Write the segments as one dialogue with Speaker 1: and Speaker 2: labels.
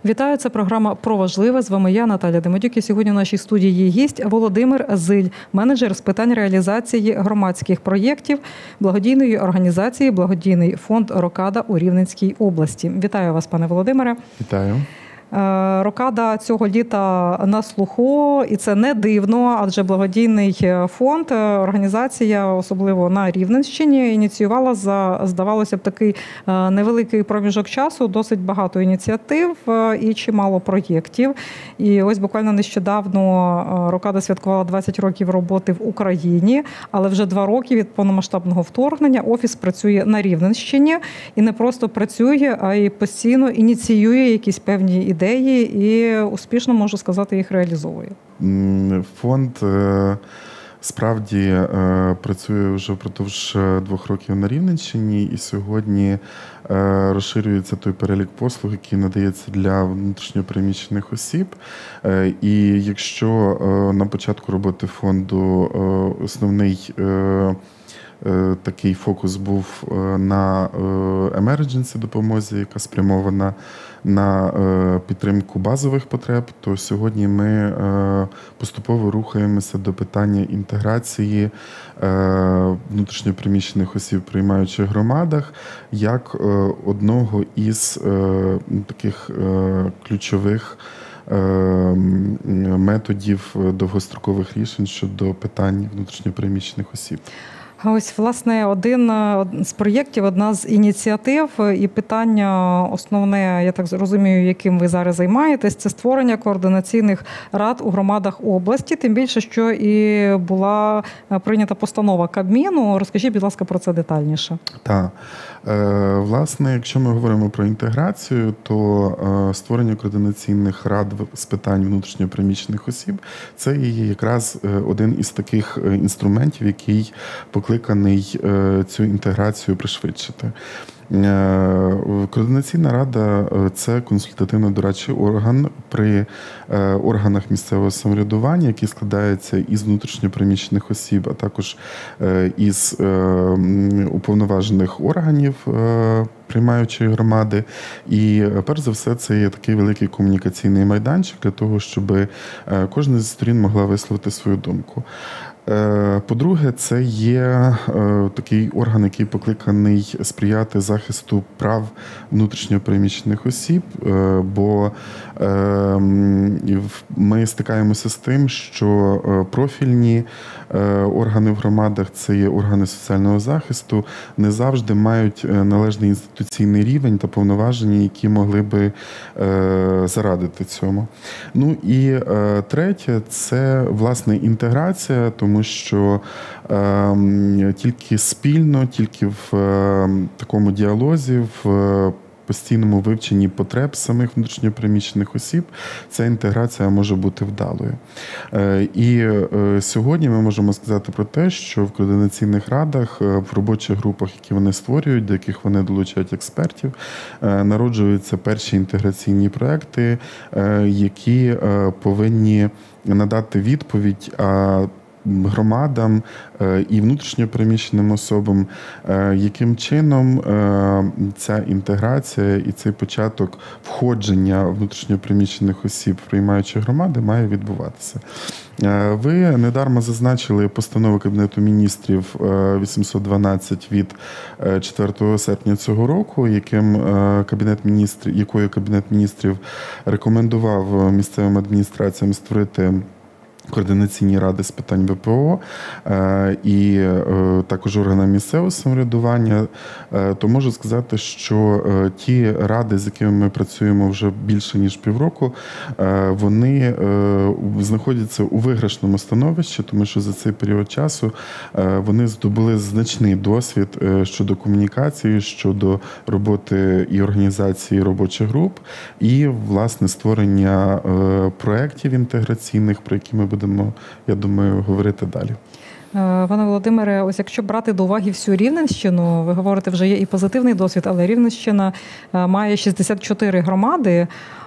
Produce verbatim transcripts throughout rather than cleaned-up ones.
Speaker 1: Вітаю, це програма «Про важливе». З вами я, Наталя Демидюк. І сьогодні в нашій студії є гість Володимир Зиль, менеджер з питань реалізації громадських проєктів благодійної організації «Благодійний фонд Рокада» у Рівненській області. Вітаю вас, пане Володимире.
Speaker 2: Вітаю.
Speaker 1: Рокада цього літа на слуху, і це не дивно, адже благодійний фонд, організація, особливо на Рівненщині, ініціювала за, здавалося б, такий невеликий проміжок часу, досить багато ініціатив і чимало проєктів. І ось буквально нещодавно Рокада святкувала двадцять років роботи в Україні, але вже два роки від повномасштабного вторгнення офіс працює на Рівненщині. І не просто працює, а й постійно ініціює якісь певні ідеї. ідеї і успішно, можу сказати, їх реалізовує.
Speaker 2: Фонд справді працює вже впродовж двох років на Рівненщині, і сьогодні розширюється той перелік послуг, який надається для внутрішньопереміщених осіб. І якщо на початку роботи фонду основний такий фокус був на emergency допомозі, яка спрямована на підтримку базових потреб, то сьогодні ми поступово рухаємося до питання інтеграції внутрішньопереміщених осіб в приймаючих громадах як одного із таких ключових методів довгострокових рішень щодо питань внутрішньопереміщених осіб.
Speaker 1: А ось, власне, один з проєктів, одна з ініціатив і питання основне, я так розумію, яким ви зараз займаєтесь, це створення координаційних рад у громадах області, тим більше, що і була прийнята постанова Кабміну. Розкажіть, будь ласка, про це детальніше.
Speaker 2: Так. Власне, якщо ми говоримо про інтеграцію, то створення координаційних рад з питань внутрішньопереміщених осіб – це є якраз один із таких інструментів, який покликаний цю інтеграцію пришвидшити. Координаційна рада – це консультативно-дорадчий орган при органах місцевого самоврядування, який складається із внутрішньопереміщених осіб, а також із уповноважених органів приймаючої громади. І перш за все це є такий великий комунікаційний майданчик для того, щоб кожна зі сторін могла висловити свою думку. По-друге, це є такий орган, який покликаний сприяти захисту прав внутрішньопереміщених осіб, бо ми стикаємося з тим, що профільні органи в громадах, це є органи соціального захисту, не завжди мають належний інституційний рівень та повноваження, які могли би зарадити цьому. Ну і третє, це, власне, інтеграція, тому що е, тільки спільно, тільки в е, такому діалозі, в е, постійному вивченні потреб самих внутрішньопереміщених осіб ця інтеграція може бути вдалою. Е, і е, сьогодні ми можемо сказати про те, що в координаційних радах, в робочих групах, які вони створюють, до яких вони долучають експертів, е, народжуються перші інтеграційні проекти, е, які е, повинні надати відповідь а, громадам і внутрішньопереміщеним особам, яким чином ця інтеграція і цей початок входження внутрішньопереміщених осіб в приймаючі громади має відбуватися. Ви недарма зазначили постанову Кабінету міністрів вісімсот дванадцять від четвертого серпня цього року, яким Кабінет міністрів, якою Кабінет міністрів рекомендував місцевим адміністраціям створити координаційні ради з питань В П О і також органам місцевого самоврядування, то можу сказати, що ті ради, з якими ми працюємо вже більше ніж півроку, вони знаходяться у виграшному становищі, тому що за цей період часу вони здобули значний досвід щодо комунікації, щодо роботи і організації робочих груп, і, власне, створення проєктів інтеграційних, про які ми будемо будемо, я думаю, говорити далі.
Speaker 1: Пане Володимире, ось якщо брати до уваги всю Рівненщину, ви говорите, вже є і позитивний досвід, але Рівненщина має шістдесят чотири громади.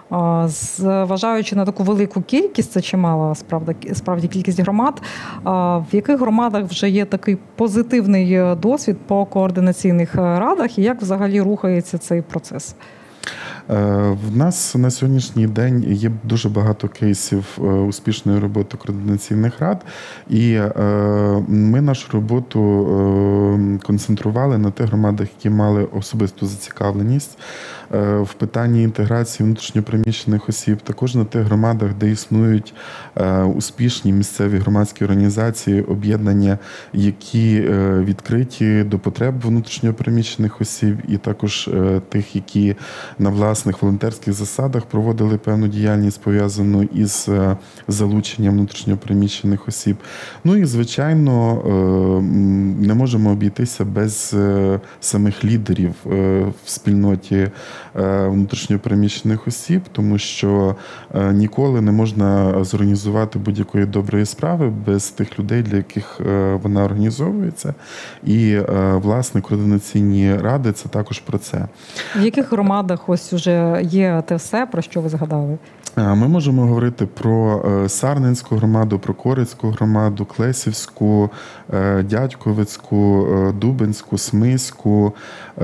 Speaker 1: Зважаючи на таку велику кількість, це чимала справді, справді кількість громад, в яких громадах вже є такий позитивний досвід по координаційних радах і як взагалі рухається цей процес?
Speaker 2: В нас на сьогоднішній день є дуже багато кейсів успішної роботи координаційних рад, і ми нашу роботу концентрували на тих громадах, які мали особисту зацікавленість в питанні інтеграції внутрішньопереміщених осіб, також на тих громадах, де існують успішні місцеві громадські організації, об'єднання, які відкриті до потреб внутрішньопереміщених осіб, і також тих, які на власних волонтерських засадах проводили певну діяльність, пов'язану із залученням внутрішньопереміщених осіб. Ну і, звичайно, не можемо обійтися без самих лідерів в спільноті внутрішньопереміщених осіб, тому що ніколи не можна зорганізувати будь-якої доброї справи без тих людей, для яких вона організовується. І, власне, координаційні ради – це також про це.
Speaker 1: В яких громадах ось уже є те все, про що ви згадали?
Speaker 2: Ми можемо говорити про Сарненську громаду, про Корицьку громаду, Клесівську, Дядьковицьку, Дубенську, Смиську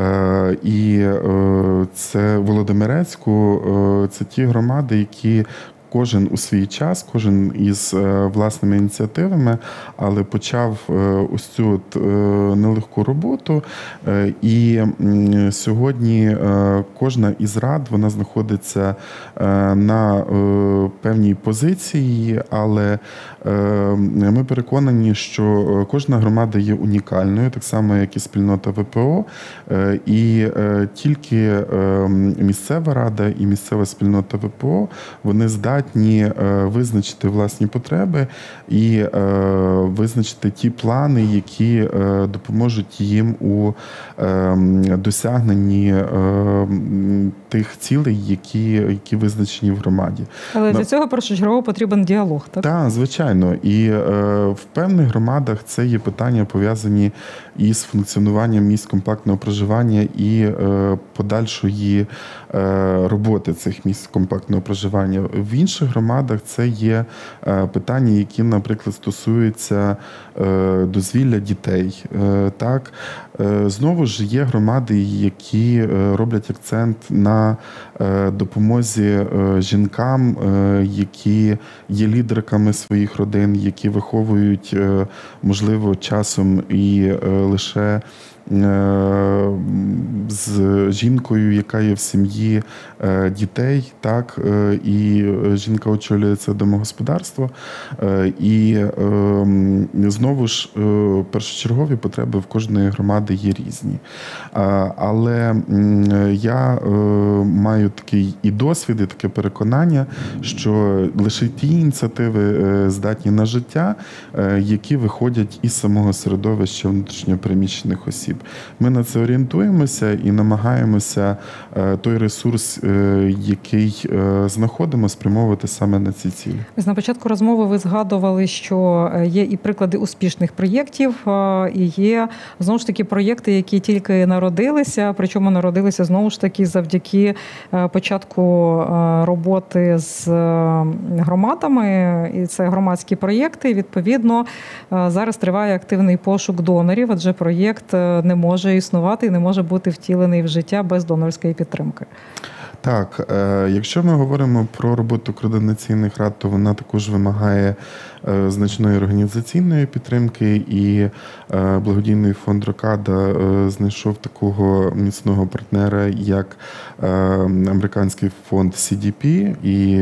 Speaker 2: і це Володимирецьку. Це ті громади, які кожен у свій час, кожен із власними ініціативами, але почав ось цю от нелегку роботу. І сьогодні кожна із рад, вона знаходиться на певній позиції, але ми переконані, що кожна громада є унікальною, так само, як і спільнота ВПО. І тільки місцева рада і місцева спільнота ВПО, вони здатні здатні визначити власні потреби і визначити ті плани, які допоможуть їм у досягненні тих цілей, які, які визначені в громаді.
Speaker 1: Але для цього першочергово потрібен діалог, так?
Speaker 2: Так, звичайно. І в певних громадах це є питання, пов'язані із функціонуванням місць компактного проживання і подальшої роботи цих місць компактного проживання. В інших громадах це є питання, які, наприклад, стосуються дозвілля дітей. Так? Знову ж є громади, які роблять акцент на допомозі жінкам, які є лідерками своїх родин, які виховують, можливо, часом і лише з жінкою, яка є в сім'ї, дітей, так, і жінка очолює це домогосподарство. І знову ж першочергові потреби в кожної громади є різні. Але я маю такий і досвід, і таке переконання, що лише ті ініціативи здатні на життя, які виходять із самого середовища внутрішньопереміщених осіб. Ми на це орієнтуємося і намагаємося той ресурс, який знаходимо, спрямовувати саме на ці цілі.
Speaker 1: На початку розмови ви згадували, що є і приклади успішних проєктів, і є, знову ж таки, проєкти, які тільки народилися, причому народилися, знову ж таки, завдяки початку роботи з громадами, і це громадські проєкти. Відповідно, зараз триває активний пошук донорів, адже проєкт не може існувати і не може бути втілений в життя без донорської підтримки.
Speaker 2: Так, якщо ми говоримо про роботу координаційних рад, то вона також вимагає значної організаційної підтримки, і благодійний фонд «Рокада» знайшов такого міцного партнера, як американський фонд сі ді пі, і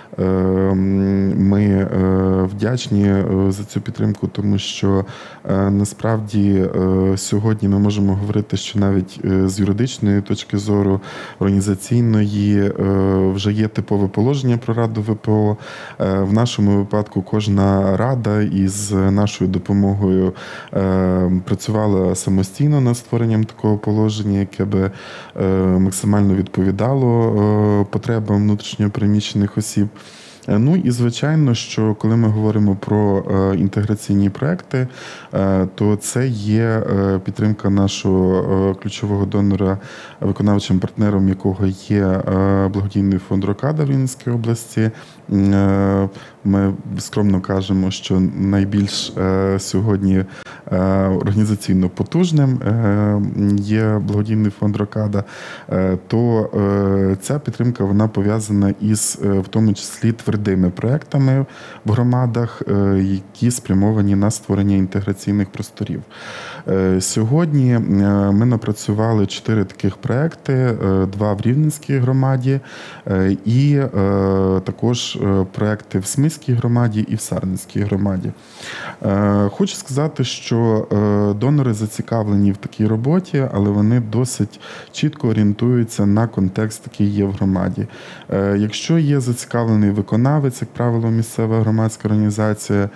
Speaker 2: ми вдячні за цю підтримку, тому що насправді сьогодні ми можемо говорити, що навіть з юридичної точки зору, організаційної, вже є типове положення про Раду ВПО. В нашому випадку кожна рада із нашою допомогою працювала самостійно над створенням такого положення, яке би максимально відповідало потребам внутрішньопереміщених осіб. Ну і, звичайно, що коли ми говоримо про інтеграційні проекти, то це є підтримка нашого ключового донора, виконавчим партнером якого є благодійний фонд «Рокада» в Вінницькій області. Ми скромно кажемо, що найбільш сьогодні організаційно потужним є благодійний фонд «Рокада», то ця підтримка вона пов'язана із, в тому числі, твердими проектами в громадах, які спрямовані на створення інтеграційних просторів. Сьогодні ми напрацювали чотири таких проекти, два в Рівненській громаді і також проекти в Смільській громаді і в Сарненській громаді. Хочу сказати, що донори зацікавлені в такій роботі, але вони досить чітко орієнтуються на контекст, який є в громаді. Якщо є зацікавлений виконавець, як правило, місцева громадська організація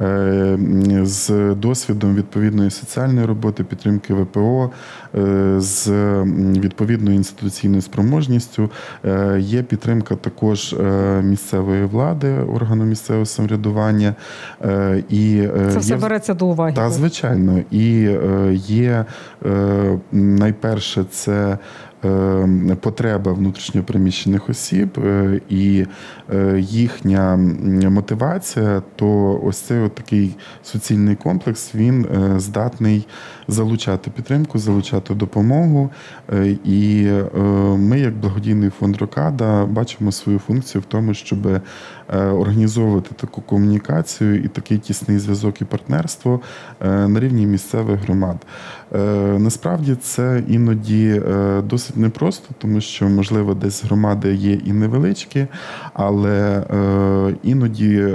Speaker 2: з досвідом відповідної соціальної роботи, підтримки ВПО, з відповідною інституційною спроможністю, є підтримка також місцевої влади, органу місцевого самоврядування. І
Speaker 1: це все
Speaker 2: є...
Speaker 1: береться до уваги.
Speaker 2: Так, звичайно. І є, найперше, це потреба внутрішньопереміщених осіб і їхня мотивація, то ось цей от такий суцільний комплекс, він здатний залучати підтримку, залучати допомогу. І ми, як благодійний фонд «Рокада», бачимо свою функцію в тому, щоб організовувати таку комунікацію і такий тісний зв'язок і партнерство на рівні місцевих громад. Насправді це іноді досить непросто, тому що, можливо, десь громади є і невеличкі, але іноді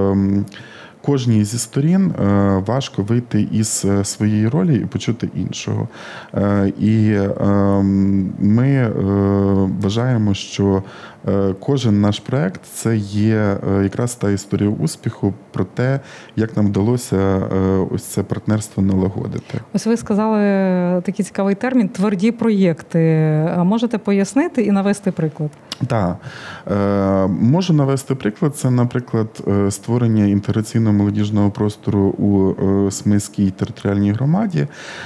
Speaker 2: кожній зі сторін важко вийти із своєї ролі і почути іншого. І ми вважаємо, що кожен наш проект – це є якраз та історія успіху про те, як нам вдалося ось це партнерство налагодити.
Speaker 1: Ось ви сказали такий цікавий термін – тверді проєкти. Можете пояснити і навести приклад?
Speaker 2: Так. Можу навести приклад. Це, наприклад, створення інтеграційного молодіжного простору у Смільській територіальній громаді,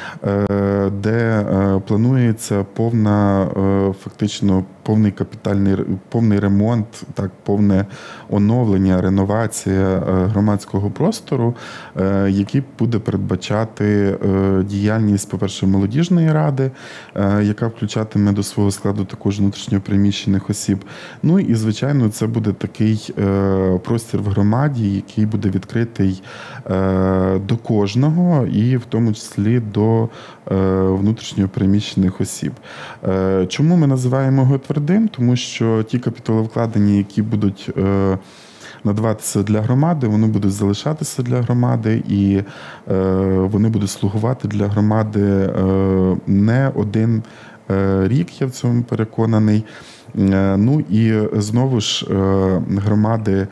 Speaker 2: де планується повна, фактично, повний капітальний, повний ремонт, так, повне оновлення, реновація громадського простору, який буде передбачати діяльність, по-перше, молодіжної ради, яка включатиме до свого складу також внутрішньопереміщених осіб. Ну і, звичайно, це буде такий простір в громаді, який буде відкритий до кожного і в тому числі до внутрішньопереміщених осіб. Чому ми називаємо його твердим? Тому що ті капіталовкладення, які будуть надаватися для громади, вони будуть залишатися для громади і вони будуть слугувати для громади не один рік, я в цьому переконаний. Ну і знову ж громади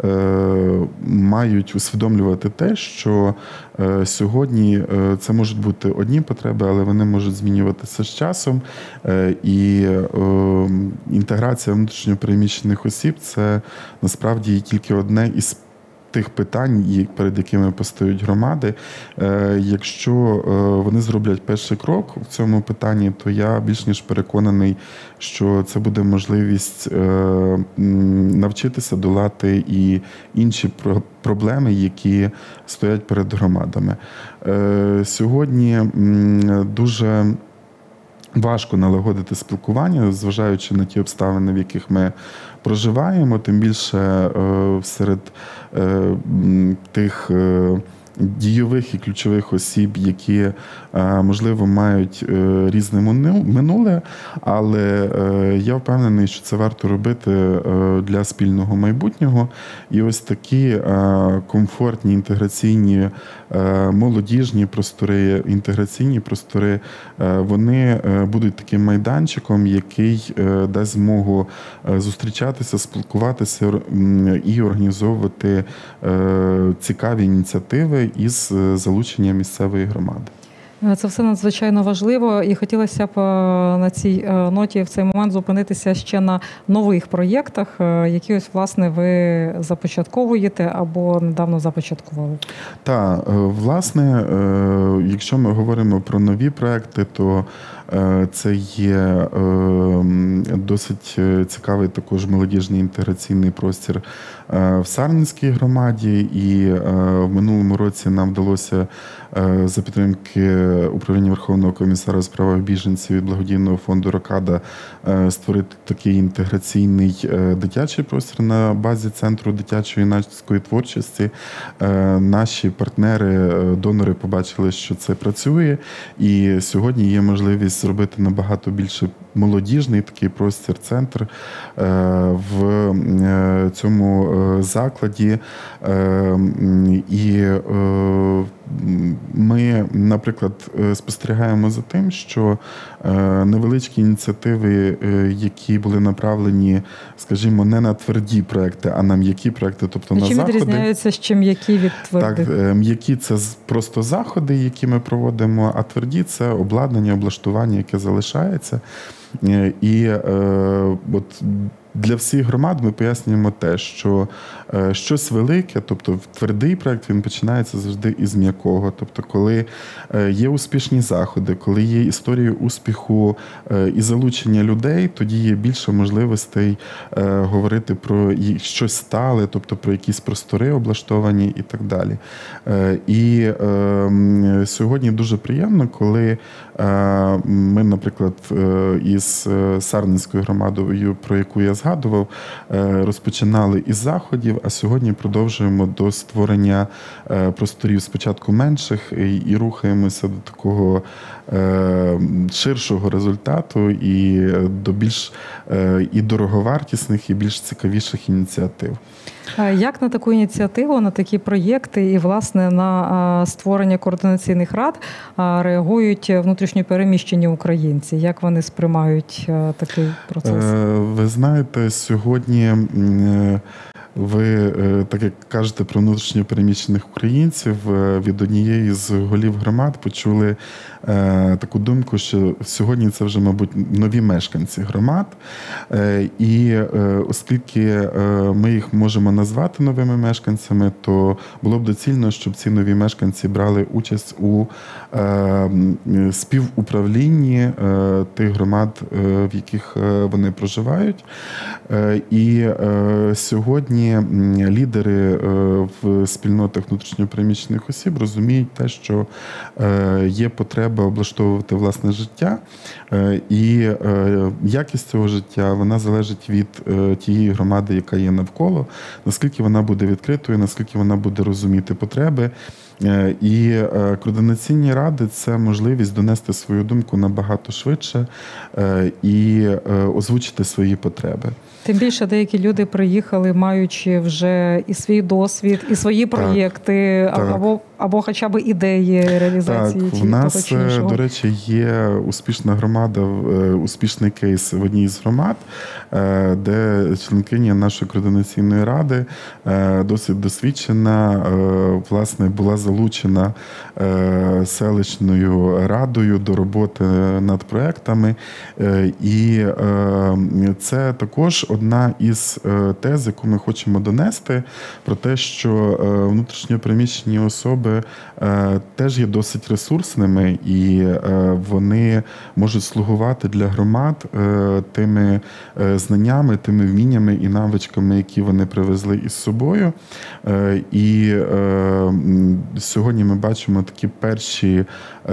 Speaker 2: мають усвідомлювати те, що сьогодні це можуть бути одні потреби, але вони можуть змінюватися з часом. І інтеграція внутрішньопереміщених осіб – це насправді тільки одне із тих питань, перед якими постають громади. Якщо вони зроблять перший крок в цьому питанні, то я більш ніж переконаний, що це буде можливість навчитися долати і інші проблеми, які стоять перед громадами. Сьогодні дуже важко налагодити спілкування, зважаючи на ті обставини, в яких ми проживаємо, тим більше серед тих дійових і ключових осіб, які, можливо, мають різне минуле, але я впевнений, що це варто робити для спільного майбутнього. І ось такі комфортні, інтеграційні, молодіжні простори, інтеграційні простори, вони будуть таким майданчиком, який дасть змогу зустрічатися, спілкуватися і організовувати цікаві ініціативи із залучення місцевої громади.
Speaker 1: Це все надзвичайно важливо, і хотілося б на цій ноті в цей момент зупинитися ще на нових проєктах, які ось, власне, ви започатковуєте або недавно започаткували.
Speaker 2: Так, власне, якщо ми говоримо про нові проекти, то це є досить цікавий також молодіжний інтеграційний простір в Сарненській громаді, і в минулому році нам вдалося за підтримки Управління Верховного комісара з прав біженців від благодійного фонду «Рокада» створити такий інтеграційний дитячий простір на базі Центру дитячої юнацької творчості. Наші партнери, донори побачили, що це працює, і сьогодні є можливість зробити набагато більше молодіжний такий простір-центр в цьому закладі. І ми, наприклад, спостерігаємо за тим, що невеличкі ініціативи, які були направлені, скажімо, не на тверді проекти, а на м'які проекти, тобто
Speaker 1: а
Speaker 2: на
Speaker 1: чим
Speaker 2: заходи.
Speaker 1: Чим відрізняються ще м'які від твердих?
Speaker 2: Так, м'які – це просто заходи, які ми проводимо, а тверді – це обладнання, облаштування, яке залишається. І от для всіх громад ми пояснюємо те, що щось велике, тобто твердий проєкт, він починається завжди із м'якого. Тобто коли є успішні заходи, коли є історії успіху і залучення людей, тоді є більше можливостей говорити про щось стале, тобто про якісь простори облаштовані і так далі. І сьогодні дуже приємно, коли ми, наприклад, із Сарненською громадою, про яку я згадував, розпочинали із заходів, а сьогодні продовжуємо до створення просторів спочатку менших і рухаємося до такого ширшого результату і до більш і дороговартісних, і більш цікавіших ініціатив.
Speaker 1: Як на таку ініціативу, на такі проєкти і, власне, на створення координаційних рад реагують внутрішньопереміщені українці? Як вони сприймають такий процес?
Speaker 2: Ви знаєте, сьогодні ви, так як кажете про внутрішньопереміщених українців, від однієї з голів громад почули таку думку, що сьогодні це вже, мабуть, нові мешканці громад. І оскільки ми їх можемо назвати новими мешканцями, то було б доцільно, щоб ці нові мешканці брали участь у співуправлінні тих громад, в яких вони проживають. І сьогодні лідери в спільнотах внутрішньопереміщених осіб розуміють те, що є потреба облаштовувати власне життя, і якість цього життя, вона залежить від тієї громади, яка є навколо, наскільки вона буде відкритою, наскільки вона буде розуміти потреби. І координаційні ради – це можливість донести свою думку набагато швидше і озвучити свої потреби.
Speaker 1: Тим більше деякі люди приїхали, маючи вже і свій досвід, і свої проєкти, так, або, або хоча б ідеї реалізації.
Speaker 2: Так, в нас, до речі, є успішна громада, успішний кейс в одній з громад, де членкиня нашої координаційної ради, досить досвідчена, власне, була залучена селищною радою до роботи над проєктами. І це також одна із тез, яку ми хочемо донести, про те, що внутрішньопереміщені особи теж є досить ресурсними, і вони можуть слугувати для громад тими знаннями, тими вміннями і навичками, які вони привезли із собою. І сьогодні ми бачимо такі перші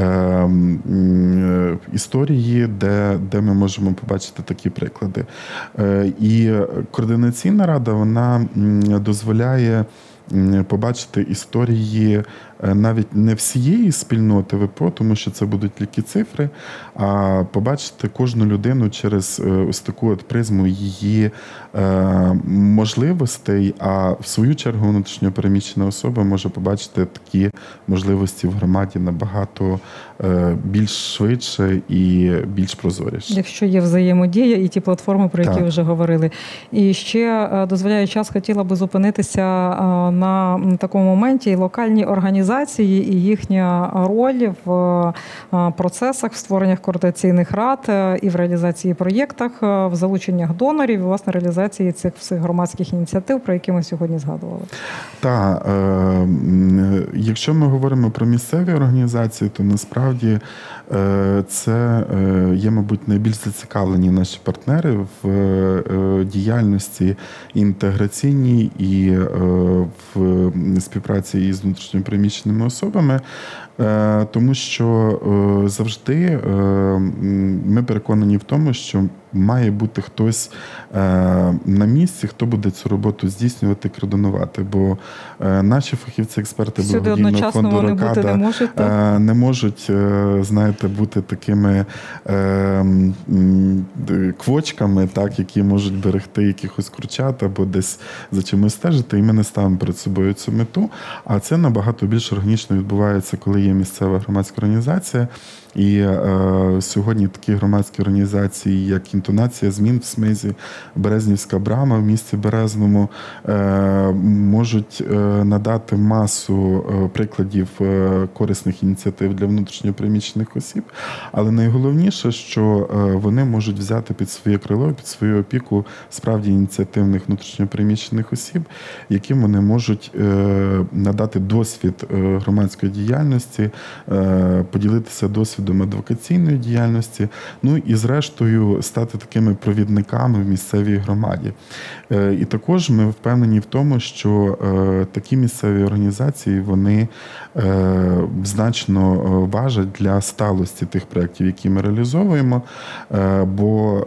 Speaker 2: історії, де, де ми можемо побачити такі приклади. І координаційна рада, вона дозволяє побачити історії навіть не всієї спільноти ВПО, тому що це будуть тільки цифри, а побачити кожну людину через ось таку от призму її можливостей, а в свою чергу внутрішньопереміщена особа може побачити такі можливості в громаді набагато більш швидше і більш прозоріше.
Speaker 1: Якщо є взаємодія і ті платформи, про які так. вже говорили. І ще, дозволяє час, хотіла би зупинитися на такому моменті. Локальні організації організації і їхня роль в процесах, в створеннях координаційних рад і в реалізації проєктах, в залученнях донорів і, власне, реалізації цих всіх громадських ініціатив, про які ми сьогодні згадували.
Speaker 2: Так, е, якщо ми говоримо про місцеві організації, то насправді е, це е, є, мабуть, найбільш зацікавлені наші партнери в е, діяльності інтеграційній і е, в співпраці із внутрішньопереміщеними особами, е, тому що е, завжди е, ми переконані в тому, що має бути хтось е, на місці, хто буде цю роботу здійснювати, координувати. Бо е, наші фахівці-експерти благодійного фонду «Рокада» не можуть, е, не можуть е, знаєте, бути такими е, квочками, так, які можуть берегти якихось курчат або десь за чимось стежити, і ми не ставимо перед собою цю мету. А це набагато більш органічно відбувається, коли є місцева громадська організація. І е, сьогодні такі громадські організації, як «Інтонація змін» в СМЕЗі, Березнівська брама в місті Березному, е, можуть е, надати масу е, прикладів е, корисних ініціатив для внутрішньопереміщених осіб. Але найголовніше, що е, вони можуть взяти під своє крило, під свою опіку справді ініціативних внутрішньопереміщених осіб, яким вони можуть е, надати досвід е, громадської діяльності, е, поділитися досвідом адвокаційної діяльності, ну і зрештою стати такими провідниками в місцевій громаді. І також ми впевнені в тому, що такі місцеві організації, вони значно важать для сталості тих проєктів, які ми реалізовуємо, бо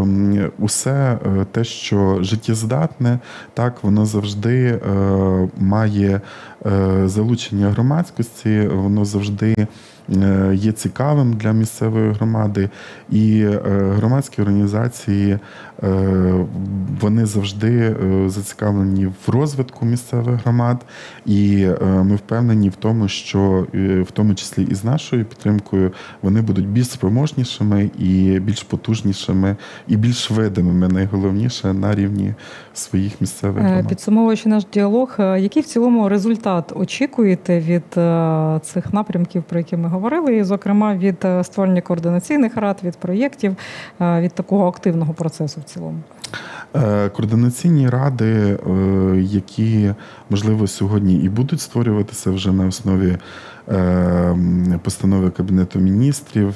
Speaker 2: усе те, що життєздатне, так, воно завжди має залучення громадськості, воно завжди є цікавим для місцевої громади, і громадські організації, вони завжди зацікавлені в розвитку місцевих громад, і ми впевнені в тому, що в тому числі і з нашою підтримкою вони будуть більш спроможнішими і більш потужнішими, і більш видимими, найголовніше, на рівні своїх місцевих громад.
Speaker 1: Підсумовуючи наш діалог, який в цілому результат очікуєте від цих напрямків, про які ми говорили, і, зокрема, від створення координаційних рад, від проєктів, від такого активного процесу в цілому?
Speaker 2: Координаційні ради, які, можливо, сьогодні і будуть створюватися вже на основі постанови Кабінету міністрів,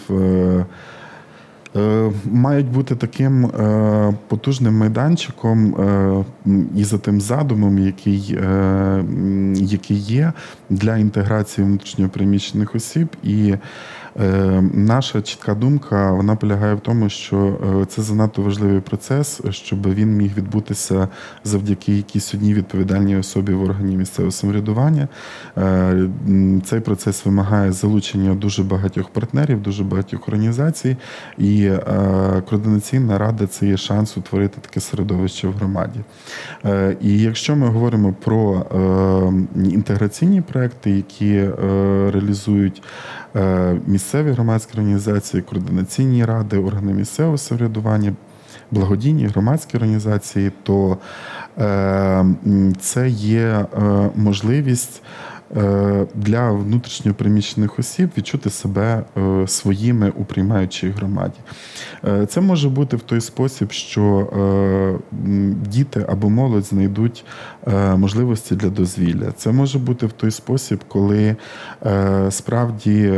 Speaker 2: мають бути таким потужним майданчиком і за тим задумом, який, який є для інтеграції внутрішньопереміщених осіб. І наша чітка думка, вона полягає в тому, що це занадто важливий процес, щоб він міг відбутися завдяки якійсь одній відповідальній особі в органі місцевого самоврядування. Цей процес вимагає залучення дуже багатьох партнерів, дуже багатьох організацій, і координаційна рада – це є шанс утворити таке середовище в громаді. І якщо ми говоримо про інтеграційні проекти, які реалізують місцеві громадські організації, координаційні ради, органи місцевого самоврядування, благодійні громадські організації, то це є можливість для внутрішньопереміщених осіб відчути себе своїми у приймаючій громаді. Це може бути в той спосіб, що діти або молодь знайдуть можливості для дозвілля. Це може бути в той спосіб, коли справді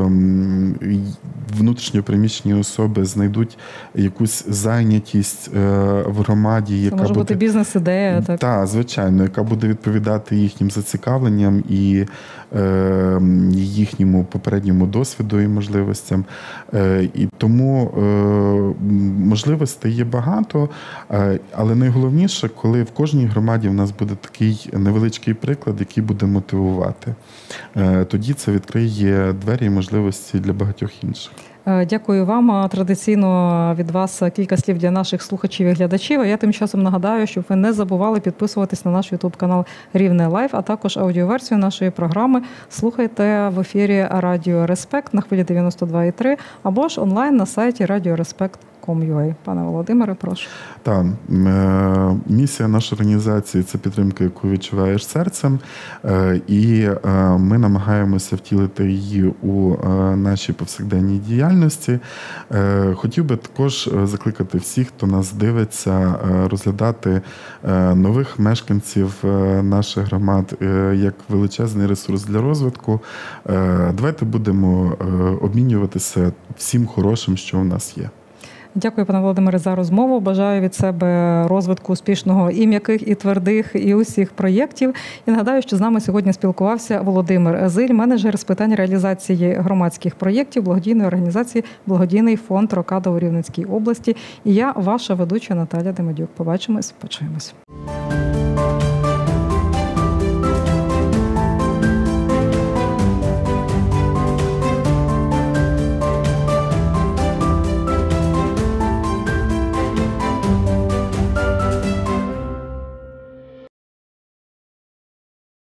Speaker 2: внутрішньопереміщені особи знайдуть якусь зайнятість в громаді, яка
Speaker 1: це може
Speaker 2: буде
Speaker 1: бути бізнес-ідея, так?
Speaker 2: Так, звичайно, яка буде відповідати їхнім зацікавленням і е, їхньому попередньому досвіду і можливостям. Е, і тому е, можливостей є багато, е, але найголовніше, коли в кожній громаді в нас буде такий невеличкий приклад, який буде мотивувати. Е, тоді це відкриє двері і можливості для багатьох інших.
Speaker 1: Дякую вам. Традиційно від вас кілька слів для наших слухачів і глядачів. А я тим часом нагадаю, щоб ви не забували підписуватись на наш ютуб-канал Рівне Лайв, а також аудіоверсію нашої програми слухайте в ефірі Радіо Респект на хвилі дев'яносто два і три або ж онлайн на сайті радіо респект крапка ком. ком ю а. Пане Володимире, прошу.
Speaker 2: Так, місія нашої організації – це підтримка, яку відчуваєш серцем, і ми намагаємося втілити її у нашій повсякденній діяльності. Хотів би також закликати всіх, хто нас дивиться, розглядати нових мешканців наших громад як величезний ресурс для розвитку. Давайте будемо обмінюватися всім хорошим, що у нас є.
Speaker 1: Дякую, пане Володимире, за розмову. Бажаю від себе розвитку успішного і м'яких, і твердих, і усіх проєктів. І нагадаю, що з нами сьогодні спілкувався Володимир Зиль, менеджер з питань реалізації громадських проєктів благодійної організації «Благодійний фонд Рокада» у Рівненській області. І я, ваша ведуча Наталя Демидюк. Побачимось, почуємось.